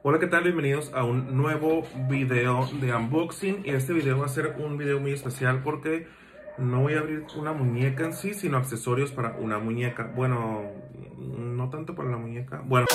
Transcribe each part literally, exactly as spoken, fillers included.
Hola, ¿qué tal? Bienvenidos a un nuevo video de unboxing. Y este video va a ser un video muy especial porque no voy a abrir una muñeca en sí, sino accesorios para una muñeca. Bueno, no tanto para la muñeca. Bueno.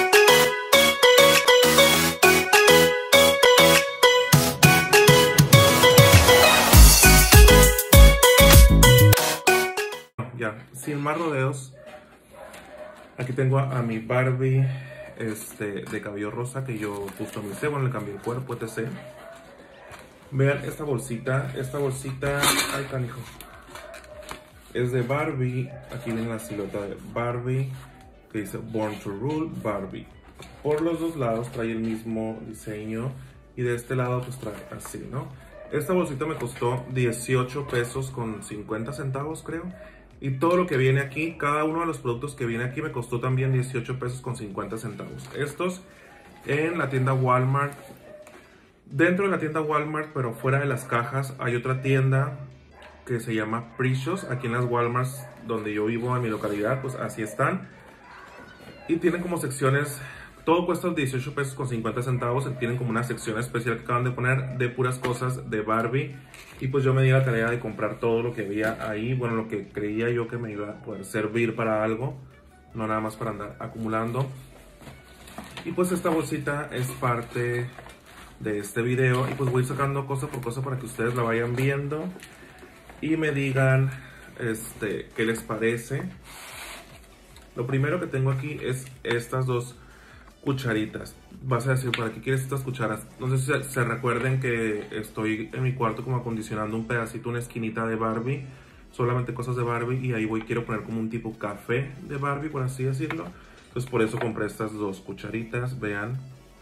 Ya, sin más rodeos, aquí tengo a, a mi Barbie este, de cabello rosa que yo justo me hice, bueno, le cambié el cuerpo, etcétera. Vean esta bolsita, esta bolsita, ay canijo, es de Barbie. Aquí viene la silueta de Barbie que dice Born to Rule Barbie. Por los dos lados trae el mismo diseño y de este lado pues trae así, ¿no? Esta bolsita me costó dieciocho pesos con cincuenta centavos, creo. Y todo lo que viene aquí, cada uno de los productos que viene aquí me costó también dieciocho pesos con cincuenta centavos. Estos en la tienda Walmart. Dentro de la tienda Walmart, pero fuera de las cajas, hay otra tienda que se llama Precious. Aquí en las Walmarts donde yo vivo, en mi localidad, pues así están. Y tienen como secciones, todo cuesta dieciocho pesos con cincuenta centavos. Tienen como una sección especial que acaban de poner de puras cosas de Barbie. Y pues yo me di la tarea de comprar todo lo que había ahí. Bueno, lo que creía yo que me iba a poder servir para algo, no nada más para andar acumulando. Y pues esta bolsita es parte de este video. Y pues voy sacando cosa por cosa para que ustedes la vayan viendo y me digan este, qué les parece. Lo primero que tengo aquí es estas dos cucharitas. Vas a decir, ¿para qué quieres estas cucharas? No sé si se, se recuerden que estoy en mi cuarto como acondicionando un pedacito, una esquinita de Barbie, solamente cosas de Barbie, y ahí voy, quiero poner como un tipo café de Barbie, por así decirlo. Entonces por eso compré estas dos cucharitas. Vean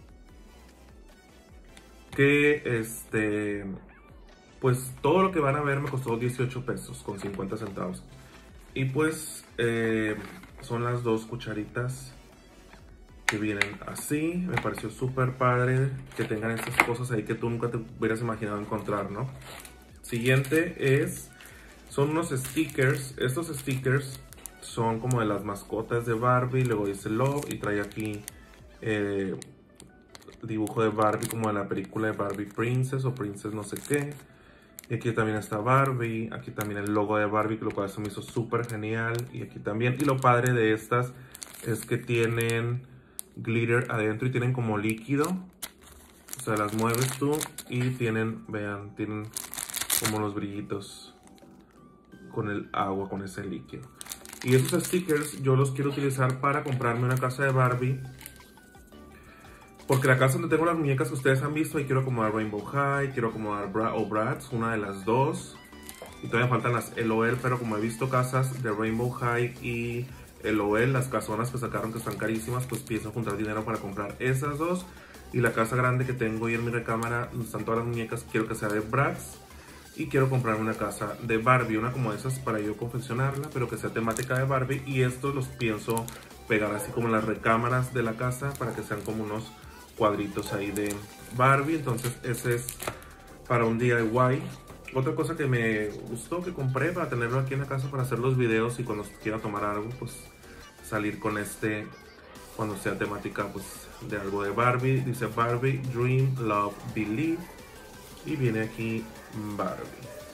que este, pues todo lo que van a ver me costó dieciocho pesos con cincuenta centavos. Y pues eh, son las dos cucharitas que vienen así. Me pareció súper padre que tengan estas cosas ahí que tú nunca te hubieras imaginado encontrar, ¿no? Siguiente es, son unos stickers. Estos stickers son como de las mascotas de Barbie. Luego dice Love y trae aquí eh, dibujo de Barbie como de la película de Barbie Princess o Princess no sé qué. Y aquí también está Barbie. Aquí también el logo de Barbie, que lo cual se me hizo súper genial. Y aquí también. Y lo padre de estas es que tienen glitter adentro y tienen como líquido. O sea, las mueves tú y tienen, vean, tienen como los brillitos con el agua, con ese líquido. Y esos stickers yo los quiero utilizar para comprarme una casa de Barbie. Porque la casa donde tengo las muñecas que ustedes han visto, ahí quiero acomodar Rainbow High, quiero acomodar Bra o Bratz, una de las dos. Y todavía faltan las L O L, pero como he visto casas de Rainbow High y L O L, las casonas que sacaron que están carísimas, pues pienso juntar dinero para comprar esas dos. Y la casa grande que tengo ahí en mi recámara, donde están todas las muñecas, quiero que sea de Bratz. Y quiero comprarme una casa de Barbie, una como esas para yo confeccionarla, pero que sea temática de Barbie. Y estos los pienso pegar así como en las recámaras de la casa para que sean como unos cuadritos ahí de Barbie. Entonces ese es para un D I Y. Otra cosa que me gustó, que compré para tenerlo aquí en la casa para hacer los videos y cuando quiera tomar algo, pues salir con este cuando sea temática pues de algo de Barbie. Dice Barbie, Dream, Love, Believe. Y viene aquí Barbie.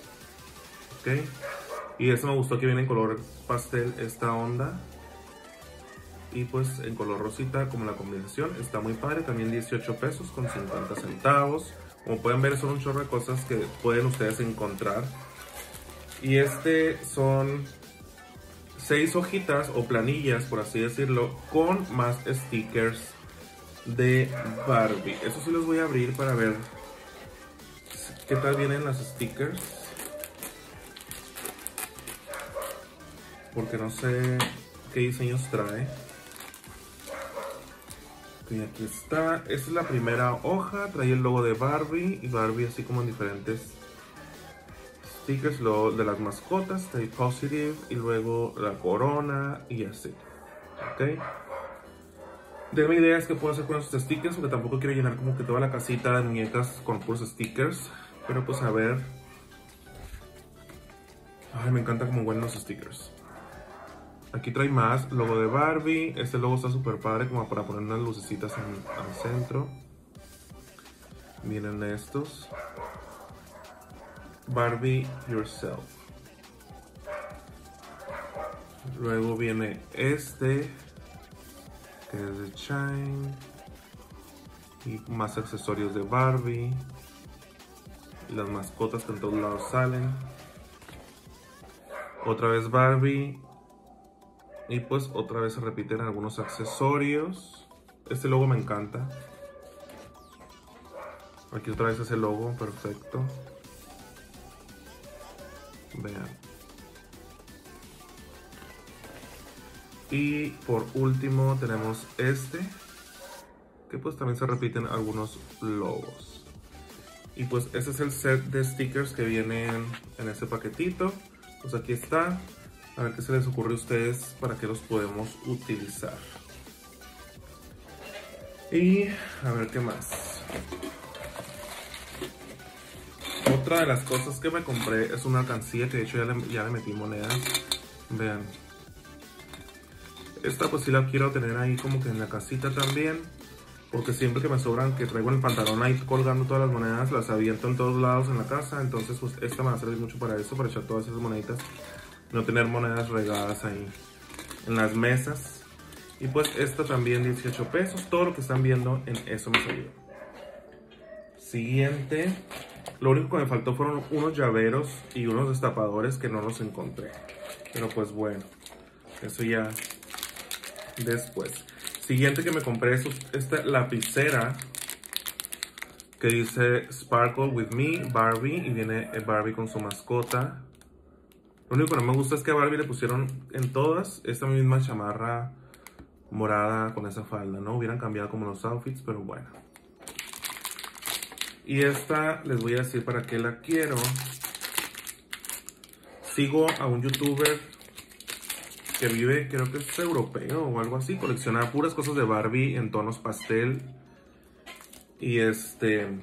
Ok. Y eso me gustó que viene en color pastel esta onda. Y pues en color rosita como la combinación. Está muy padre. También dieciocho pesos con cincuenta centavos. Como pueden ver son un chorro de cosas que pueden ustedes encontrar. Y este son seis hojitas o planillas, por así decirlo, con más stickers de Barbie. Eso sí los voy a abrir para ver qué tal vienen las stickers. Porque no sé qué diseños trae. Y aquí está, esta es la primera hoja, trae el logo de Barbie y Barbie así como en diferentes stickers, lo de las mascotas, trae Positive y luego la corona y así, ok. Denme ideas que puedo hacer con estos stickers porque tampoco quiero llenar como que toda la casita de muñecas con puros stickers, pero pues a ver. Ay, me encanta como huelen los stickers. Aquí trae más, logo de Barbie. Este logo está súper padre como para poner unas lucecitas en, al centro. Miren estos. Barbie Yourself. Luego viene este, que es de Shine. Y más accesorios de Barbie. Y las mascotas que en todos lados salen. Otra vez Barbie. Y pues otra vez se repiten algunos accesorios. Este logo me encanta. Aquí otra vez ese logo, perfecto. Vean. Y por último tenemos este, que pues también se repiten algunos logos. Y pues ese es el set de stickers que vienen en ese paquetito. Pues aquí está. A ver qué se les ocurre a ustedes para que los podemos utilizar. Y a ver qué más. Otra de las cosas que me compré es una alcancía que de hecho ya le, ya le metí monedas. Vean. Esta pues sí la quiero tener ahí como que en la casita también. Porque siempre que me sobran, que traigo en el pantalón ahí colgando todas las monedas, las aviento en todos lados en la casa. Entonces pues esta me va a servir mucho para eso, para echar todas esas moneditas. No tener monedas regadas ahí en las mesas. Y pues esta también dieciocho pesos. Todo lo que están viendo en eso me salió. Siguiente. Lo único que me faltó fueron unos llaveros y unos destapadores que no los encontré. Pero pues bueno, eso ya después. Siguiente que me compré es esta lapicera que dice Sparkle with me, Barbie. Y viene Barbie con su mascota. Lo único que no me gusta es que a Barbie le pusieron en todas esta misma chamarra morada con esa falda, ¿no? Hubieran cambiado como los outfits, pero bueno. Y esta les voy a decir para qué la quiero. Sigo a un youtuber que vive, creo que es europeo o algo así. Colecciona puras cosas de Barbie en tonos pastel. Y este...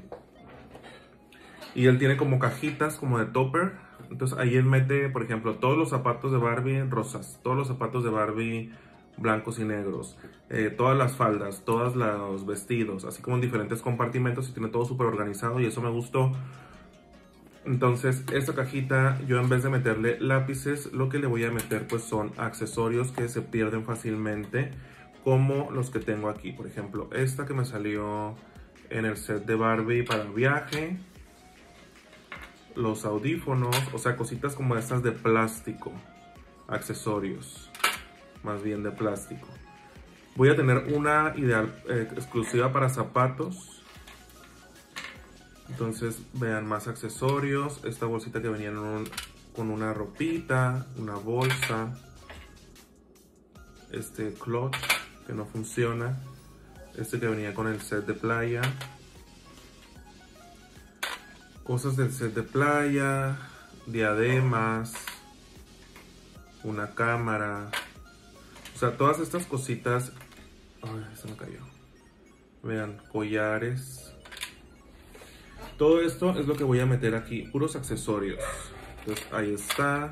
Y él tiene como cajitas como de topper. Entonces ahí él mete, por ejemplo, todos los zapatos de Barbie rosas, todos los zapatos de Barbie blancos y negros, eh, todas las faldas, todos los vestidos, así como en diferentes compartimentos, y tiene todo súper organizado y eso me gustó. Entonces esta cajita, yo en vez de meterle lápices, lo que le voy a meter pues son accesorios que se pierden fácilmente, como los que tengo aquí. Por ejemplo, esta que me salió en el set de Barbie para el viaje. Los audífonos, o sea, cositas como estas de plástico. Accesorios, más bien de plástico. Voy a tener una ideal eh, exclusiva para zapatos. Entonces, vean, más accesorios. Esta bolsita que venía en un, con una ropita, una bolsa. Este clutch que no funciona. Este que venía con el set de playa. Cosas del set de playa, diademas, una cámara. O sea, todas estas cositas. Ay, se me cayó. Vean, collares. Todo esto es lo que voy a meter aquí, puros accesorios. Entonces, ahí está.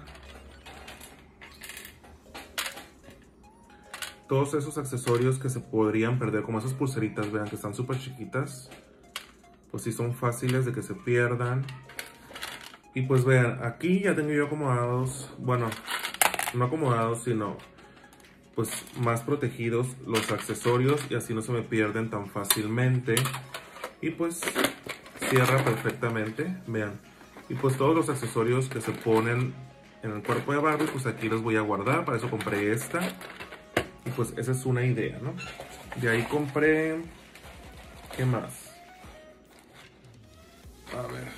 Todos esos accesorios que se podrían perder, como esas pulseritas, vean que están súper chiquitas. Pues sí son fáciles de que se pierdan. Y pues vean, aquí ya tengo yo acomodados, bueno, no acomodados, sino pues más protegidos los accesorios, y así no se me pierden tan fácilmente. Y pues cierra perfectamente, vean. Y pues todos los accesorios que se ponen en el cuerpo de Barbie, pues aquí los voy a guardar. Para eso compré esta. Y pues esa es una idea, ¿no? De ahí compré... ¿Qué más? A ver.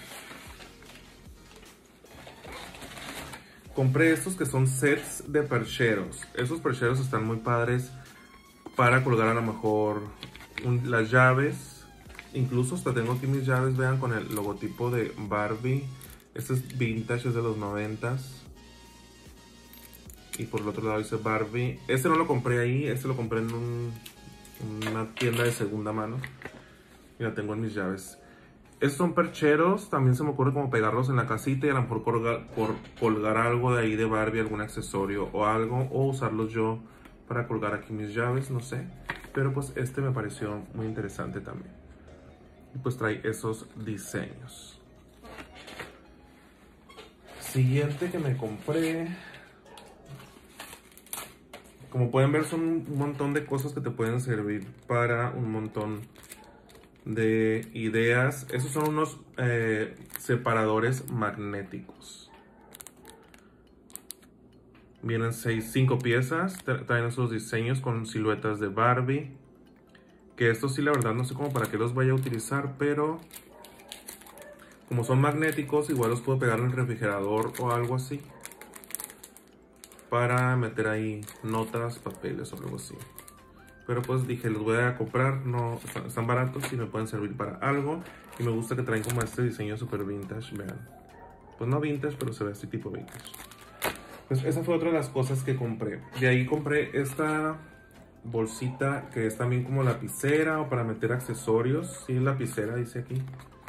Compré estos que son sets de percheros. Esos percheros están muy padres para colgar a lo mejor un, las llaves. Incluso hasta tengo aquí mis llaves, vean, con el logotipo de Barbie. Este es vintage, es de los noventas. Y por el otro lado dice Barbie. Este no lo compré ahí, este lo compré en un, una tienda de segunda mano. Y la tengo en mis llaves. Estos son percheros, también se me ocurre como pegarlos en la casita y a lo mejor colgar, por, colgar algo de ahí de Barbie, algún accesorio o algo, o usarlos yo para colgar aquí mis llaves, no sé. Pero pues este me pareció muy interesante también. Y pues trae esos diseños. Siguiente que me compré. Como pueden ver, son un montón de cosas que te pueden servir para un montón de ideas. Esos son unos eh, separadores magnéticos. Vienen seis, cinco piezas. Traen esos diseños con siluetas de Barbie. Que estos sí, la verdad, no sé cómo para qué los vaya a utilizar, pero como son magnéticos, igual los puedo pegar en el refrigerador o algo así. Para meter ahí notas, papeles o algo así. Pero pues dije, los voy a comprar, no están, están baratos y me pueden servir para algo. Y me gusta que traen como este diseño super vintage, vean. Pues no vintage, pero se ve así tipo vintage. Pues esa fue otra de las cosas que compré. De ahí compré esta bolsita que es también como lapicera o para meter accesorios. Sí, lapicera dice aquí.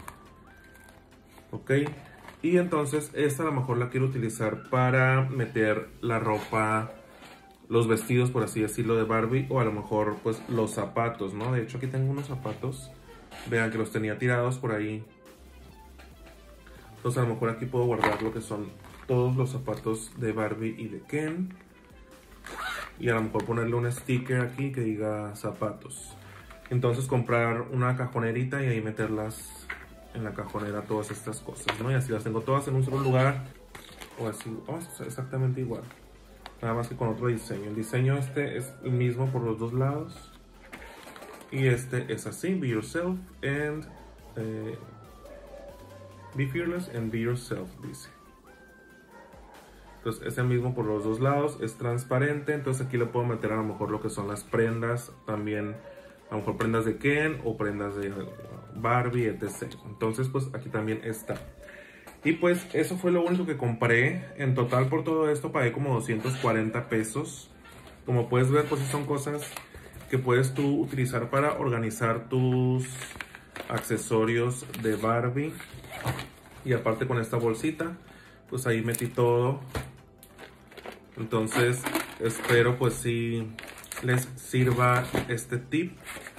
Ok. Y entonces esta a lo mejor la quiero utilizar para meter la ropa, los vestidos, por así decirlo, de Barbie, o a lo mejor pues los zapatos, ¿no? De hecho aquí tengo unos zapatos, vean que los tenía tirados por ahí. Entonces a lo mejor aquí puedo guardar lo que son todos los zapatos de Barbie y de Ken. Y a lo mejor ponerle un sticker aquí que diga zapatos. Entonces comprar una cajonerita y ahí meterlas en la cajonera todas estas cosas, ¿no? Y así las tengo todas en un solo lugar. O así, oh, exactamente igual. Nada más que con otro diseño. El diseño este es el mismo por los dos lados. Y este es así. Be yourself and... Eh, be fearless and be yourself, dice. Entonces es el mismo por los dos lados. Es transparente. Entonces aquí le puedo meter a lo mejor lo que son las prendas. También a lo mejor prendas de Ken o prendas de Barbie, etcétera. Entonces pues aquí también está. Y pues eso fue lo único que compré. En total por todo esto pagué como doscientos cuarenta pesos. Como puedes ver, pues son cosas que puedes tú utilizar para organizar tus accesorios de Barbie. Y aparte con esta bolsita, pues ahí metí todo. Entonces espero pues sí les sirva este tip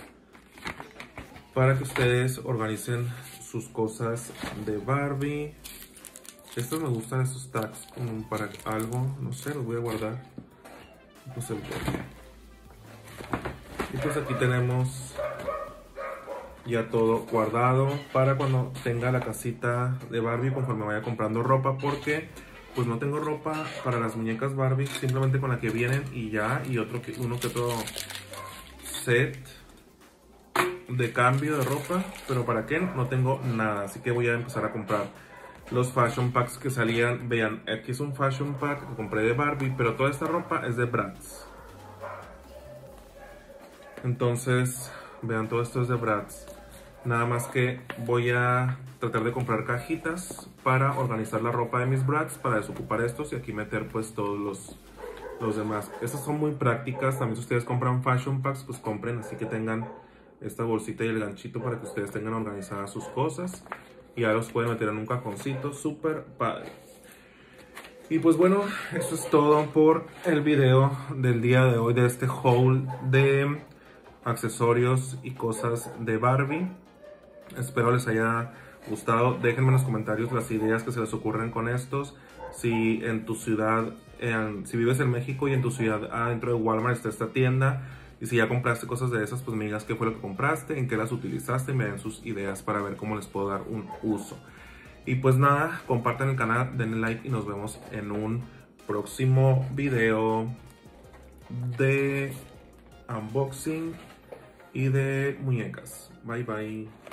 para que ustedes organicen sus cosas de Barbie. Estos me gustan, estos tags como para algo, no sé, los voy a guardar. Pues el y pues aquí tenemos ya todo guardado para cuando tenga la casita de Barbie, conforme vaya comprando ropa, porque pues no tengo ropa para las muñecas Barbie, simplemente con la que vienen y ya, y otro que uno que otro set de cambio de ropa, pero para Ken no tengo nada, así que voy a empezar a comprar los fashion packs que salían. Vean, aquí es un fashion pack que compré de Barbie, pero toda esta ropa es de Bratz. Entonces, vean, todo esto es de Bratz. Nada más que voy a tratar de comprar cajitas para organizar la ropa de mis Bratz, para desocupar estos y aquí meter pues todos los, los demás. Estas son muy prácticas. También si ustedes compran fashion packs, pues compren así que tengan esta bolsita y el ganchito para que ustedes tengan organizadas sus cosas. Y ya los pueden meter en un cajoncito súper padre. Y pues bueno, eso es todo por el video del día de hoy, de este haul de accesorios y cosas de Barbie. Espero les haya gustado. Déjenme en los comentarios las ideas que se les ocurren con estos. Si en tu ciudad, en, si vives en México y en tu ciudad adentro de Walmart está esta tienda, y si ya compraste cosas de esas, pues me digas qué fue lo que compraste, en qué las utilizaste y me den sus ideas para ver cómo les puedo dar un uso. Y pues nada, compartan el canal, denle like y nos vemos en un próximo video de unboxing y de muñecas. Bye bye.